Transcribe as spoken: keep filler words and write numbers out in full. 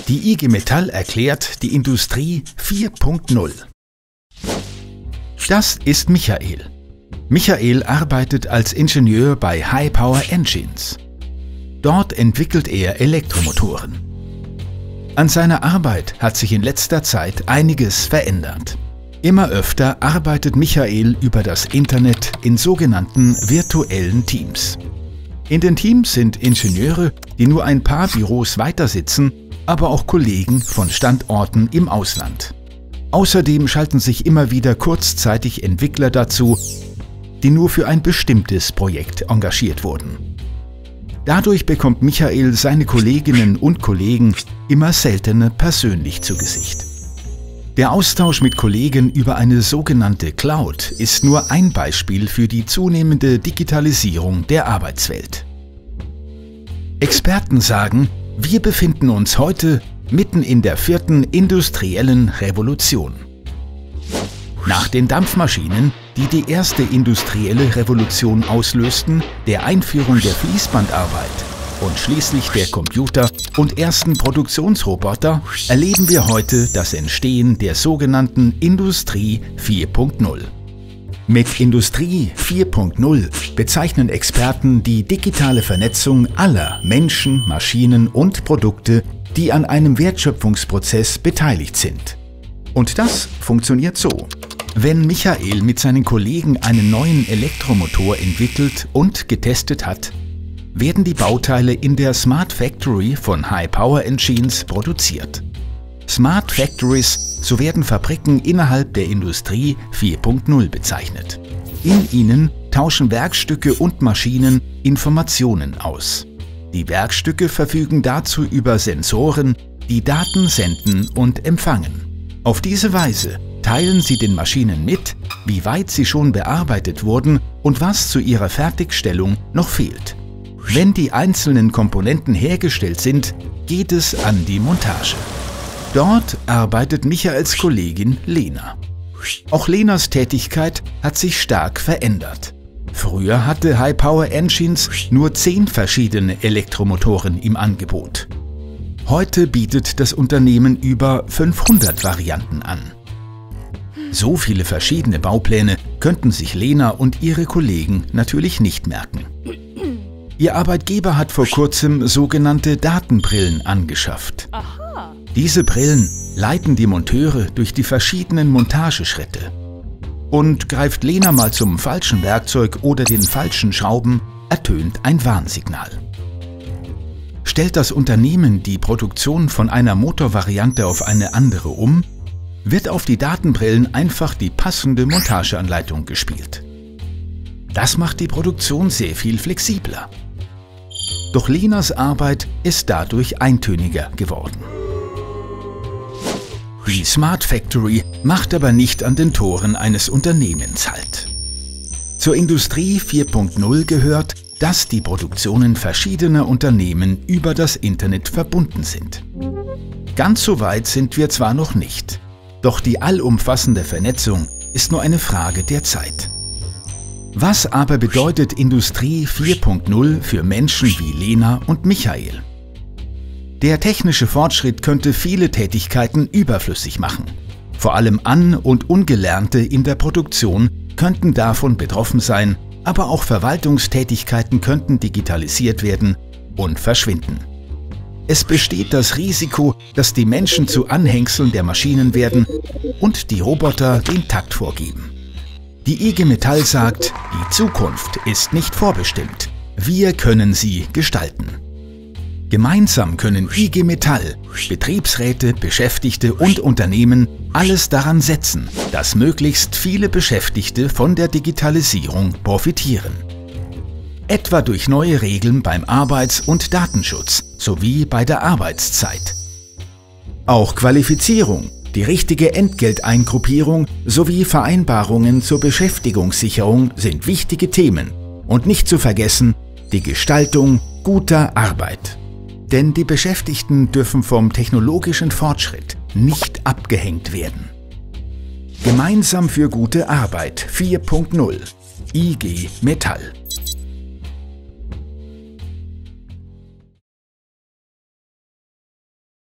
Die I G Metall erklärt die Industrie vier Punkt null. Das ist Michael. Michael arbeitet als Ingenieur bei High Power Engines. Dort entwickelt er Elektromotoren. An seiner Arbeit hat sich in letzter Zeit einiges verändert. Immer öfter arbeitet Michael über das Internet in sogenannten virtuellen Teams. In den Teams sind Ingenieure, die nur ein paar Büros weiter sitzen, aber auch Kollegen von Standorten im Ausland. Außerdem schalten sich immer wieder kurzzeitig Entwickler dazu, die nur für ein bestimmtes Projekt engagiert wurden. Dadurch bekommt Michael seine Kolleginnen und Kollegen immer seltener persönlich zu Gesicht. Der Austausch mit Kollegen über eine sogenannte Cloud ist nur ein Beispiel für die zunehmende Digitalisierung der Arbeitswelt. Experten sagen, wir befinden uns heute mitten in der vierten industriellen Revolution. Nach den Dampfmaschinen, die die erste industrielle Revolution auslösten, der Einführung der Fließbandarbeit und schließlich der Computer und ersten Produktionsroboter, erleben wir heute das Entstehen der sogenannten Industrie vier Punkt null. Mit Industrie vier Punkt null bezeichnen Experten die digitale Vernetzung aller Menschen, Maschinen und Produkte, die an einem Wertschöpfungsprozess beteiligt sind. Und das funktioniert so. Wenn Michael mit seinen Kollegen einen neuen Elektromotor entwickelt und getestet hat, werden die Bauteile in der Smart Factory von High Power Engines produziert. Smart Factories, so werden Fabriken innerhalb der Industrie vier Punkt null bezeichnet. In ihnen tauschen Werkstücke und Maschinen Informationen aus. Die Werkstücke verfügen dazu über Sensoren, die Daten senden und empfangen. Auf diese Weise teilen sie den Maschinen mit, wie weit sie schon bearbeitet wurden und was zu ihrer Fertigstellung noch fehlt. Wenn die einzelnen Komponenten hergestellt sind, geht es an die Montage. Dort arbeitet Michaels Kollegin Lena. Auch Lenas Tätigkeit hat sich stark verändert. Früher hatte High Power Engines nur zehn verschiedene Elektromotoren im Angebot. Heute bietet das Unternehmen über fünfhundert Varianten an. So viele verschiedene Baupläne könnten sich Lena und ihre Kollegen natürlich nicht merken. Ihr Arbeitgeber hat vor kurzem sogenannte Datenbrillen angeschafft. Aha. Diese Brillen leiten die Monteure durch die verschiedenen Montageschritte. Und greift Lena mal zum falschen Werkzeug oder den falschen Schrauben, ertönt ein Warnsignal. Stellt das Unternehmen die Produktion von einer Motorvariante auf eine andere um, wird auf die Datenbrillen einfach die passende Montageanleitung gespielt. Das macht die Produktion sehr viel flexibler. Doch Lenas Arbeit ist dadurch eintöniger geworden. Die Smart Factory macht aber nicht an den Toren eines Unternehmens Halt. Zur Industrie vier Punkt null gehört, dass die Produktionen verschiedener Unternehmen über das Internet verbunden sind. Ganz so weit sind wir zwar noch nicht, doch die allumfassende Vernetzung ist nur eine Frage der Zeit. Was aber bedeutet Industrie vier Punkt null für Menschen wie Lena und Michael? Der technische Fortschritt könnte viele Tätigkeiten überflüssig machen. Vor allem An- und Ungelernte in der Produktion könnten davon betroffen sein, aber auch Verwaltungstätigkeiten könnten digitalisiert werden und verschwinden. Es besteht das Risiko, dass die Menschen zu Anhängseln der Maschinen werden und die Roboter den Takt vorgeben. Die I G Metall sagt, die Zukunft ist nicht vorbestimmt. Wir können sie gestalten. Gemeinsam können I G Metall, Betriebsräte, Beschäftigte und Unternehmen alles daran setzen, dass möglichst viele Beschäftigte von der Digitalisierung profitieren. Etwa durch neue Regeln beim Arbeits- und Datenschutz sowie bei der Arbeitszeit. Auch Qualifizierung, die richtige Entgelteingruppierung sowie Vereinbarungen zur Beschäftigungssicherung sind wichtige Themen und nicht zu vergessen die Gestaltung guter Arbeit. Denn die Beschäftigten dürfen vom technologischen Fortschritt nicht abgehängt werden. Gemeinsam für gute Arbeit vier Punkt null. I G Metall.